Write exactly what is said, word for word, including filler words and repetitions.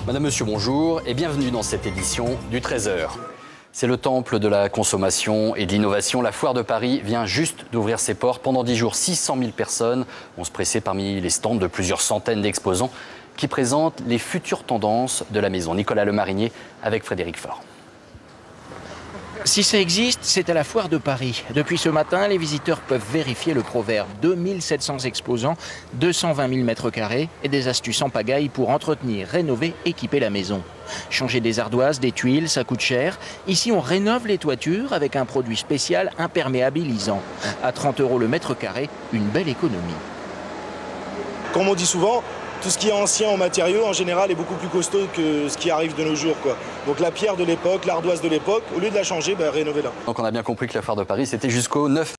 Madame, Monsieur, bonjour et bienvenue dans cette édition du treize heures. C'est le temple de la consommation et de l'innovation. La foire de Paris vient juste d'ouvrir ses portes. Pendant dix jours, six cent mille personnes vont se presser parmi les stands de plusieurs centaines d'exposants qui présentent les futures tendances de la maison. Nicolas Lemarinier avec Frédéric Faure. Si ça existe, c'est à la foire de Paris. Depuis ce matin, les visiteurs peuvent vérifier le proverbe. deux mille sept cents exposants, deux cent vingt mille mètres carrés et des astuces en pagaille pour entretenir, rénover, équiper la maison. Changer des ardoises, des tuiles, ça coûte cher. Ici, on rénove les toitures avec un produit spécial imperméabilisant. À trente euros le mètre carré, une belle économie. Comme on dit souvent, tout ce qui est ancien en matériaux, en général, est beaucoup plus costaud que ce qui arrive de nos jours, quoi. Donc la pierre de l'époque, l'ardoise de l'époque, au lieu de la changer, bah, rénovez-la. Donc on a bien compris que la foire de Paris, c'était jusqu'au neuf